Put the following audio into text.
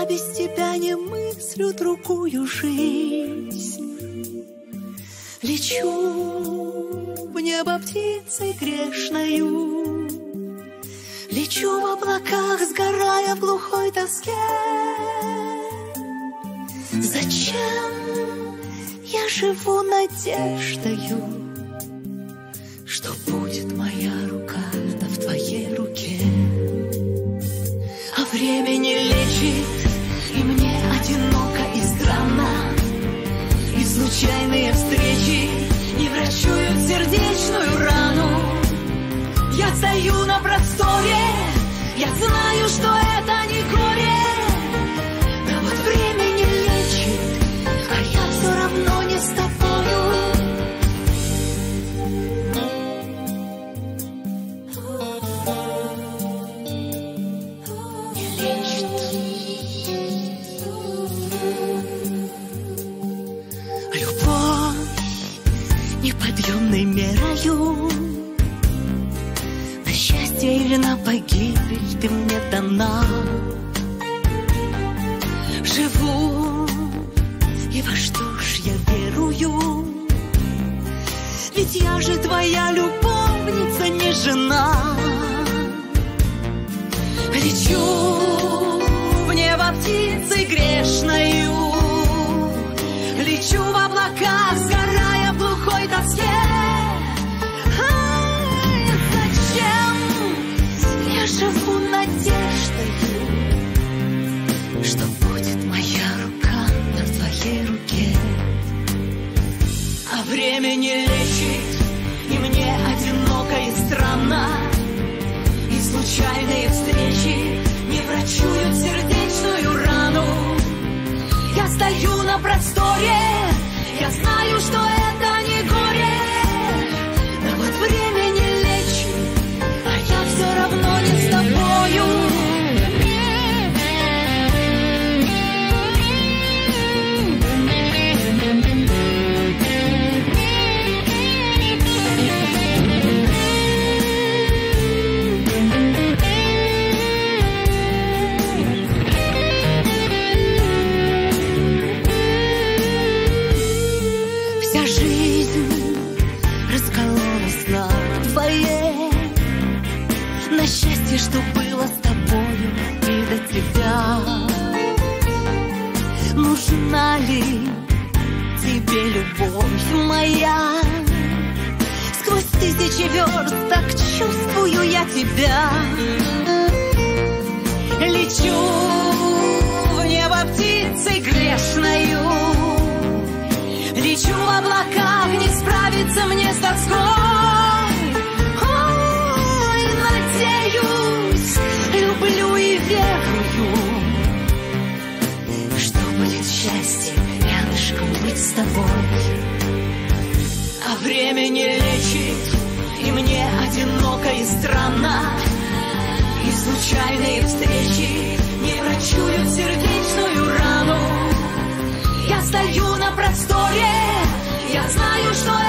без тебя не мыслю другую жизнь. Лечу в небо птицей грешною, лечу в облаках, сгорая в глухой тоске. Зачем я живу надеждою, что будет моя рука в твоей руке? А время не лечит, и мне одиноко и странно, и случайные встречи не врачуют сердечную рану. Я стою на просторе, я знаю, что это не горе, но вот время не лечит, а я все равно не с тобою. Не лечит. Любовь неподъемной мерою, на счастье или на погибель ты мне дана. Живу, и во что ж я верую, ведь я же твоя любовница, не жена. Лечу в небо птицей грешною, лечу в облаках, сгорая в глухой тоске. Зачем я живу надеждою, что будет моя рука в твоей руке? А время не лечит, и мне одиноко и странно, и случайные встречи не врачуют сердечную рану. Я стою на просторе, я знаю, что это не горе, но вот время не лечит, а я все равно не с тобою. Вся жизнь раскололась надвое, на счастье, что было с тобою и до тебя. Нужна ли тебе любовь моя? Сквозь тысячи верст так чувствую я тебя. Лечу в небо птицей грешною, лечу в облаках, не справиться мне с тоской. Ой, надеюсь, люблю и верую, что будет счастье рядышком быть с тобой. А время не лечит, и мне одиноко и странно, и случайные встречи не врачуют сердечную рану. Я стою на просторе, я знаю, что